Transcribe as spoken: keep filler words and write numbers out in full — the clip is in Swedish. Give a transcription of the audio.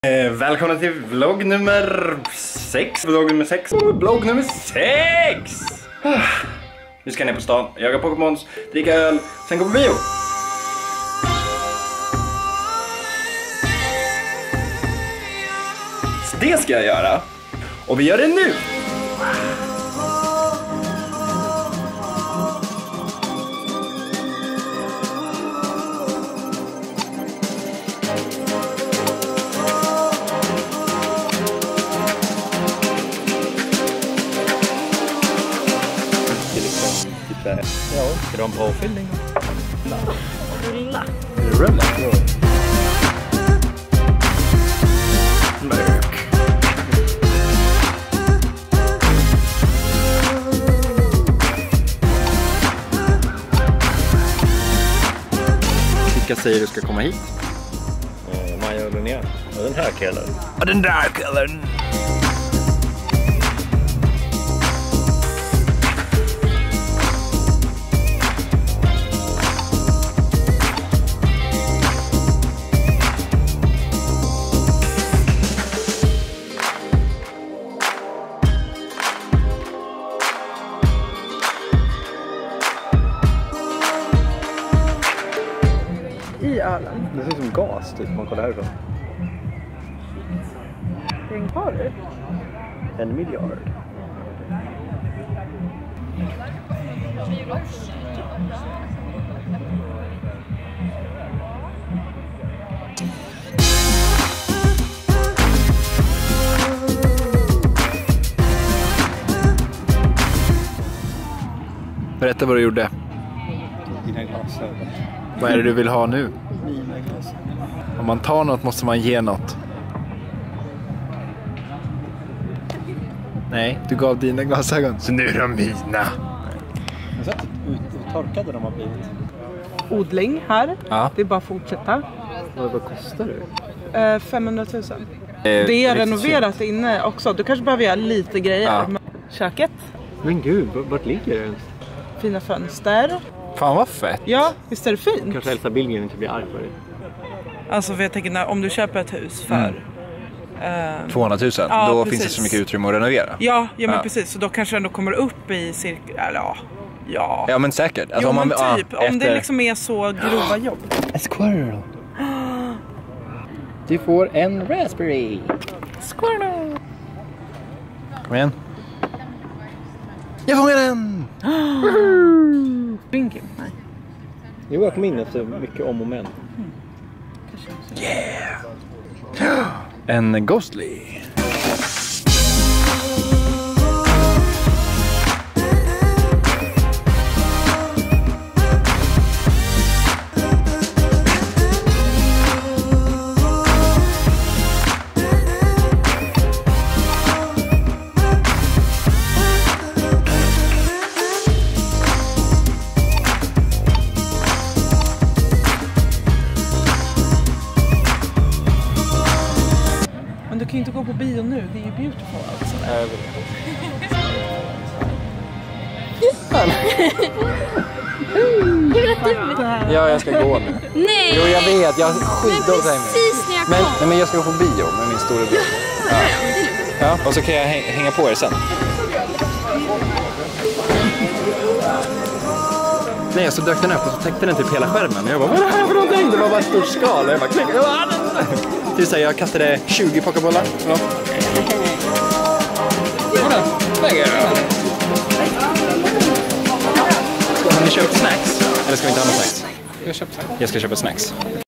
Eh, välkomna till vlogg nummer sex. Vlogg nummer sex. Vlogg nummer sex. Ah, vi ska ner på stan, jaga Pokémons, dricka öl, sen gå på bio. Så det ska jag göra. Och vi gör det nu. Ja, ska de ha påfyllning? Rulla. Rulla. Mörk. Vilka säger du ska komma hit? Eh, Maja och Linnea. Och den här killen. Ja, den där killen. I ölen. Det ser ut som gas typ, man kollar härifrån. Häng har du? En miljard. Berätta vad du gjorde. Dina glasögon. Vad är det du vill ha nu? Mina glasögon. Om man tar något måste man ge något. Nej, du gav dina glasögon. Så nu är de mina. Jag har sett hur torkade de har blivit. Odling här. Ja. Det är bara att fortsätta. Vad, vad kostar det? Eh, femhundratusen. Eh, Det är riktigt renoverat inne också. Du kanske behöver göra lite grejer. Ja. Men köket. Men gud, vart ligger det ens? Fina fönster. Fan vad fett. Ja, visst är det fint? Kanske Elsa Billgren inte blir arg på det. Alltså för jag tänker när, om du köper ett hus för... eh, tvåhundratusen. Ja, Då precis. finns det så mycket utrymme att renovera. ja, ja, men Ja. precis. Så då kanske det ändå kommer upp i cirka... Eller ja. Ja. Ja men säkert. Alltså, Jo, om man, men typ. ja, Om det efter- liksom är så grova jobb. En squirrel. Du får en raspberry. Squirtle. Kom igen. Jag fångar den! Binky. Nej. Jo, jag kom in efter mycket om och men. En Ghostly. Men du kan ju inte gå på bio nu. Det är ju beautiful alltså. Ja, jag ska gå nu. Nej! Jo, jag vet. Jag har Men skitdåligt timing. precis när jag Men, kom. nej, men jag ska gå på bio med min storebror. Ja. Det är lugnt. Ja, och så kan jag häng- hänga på er sen. Nej, så dök den upp och så täckte den typ hela skärmen. Jag bara, vad är det här för någonting? Det var bara ett stort skal. Jag bara, klick. Tills jag kastade tjugo pokébollar. Ja. Har ni köpt snacks? Eller ska vi inte ha några snacks? Jag köpte. Jag ska köpa snacks.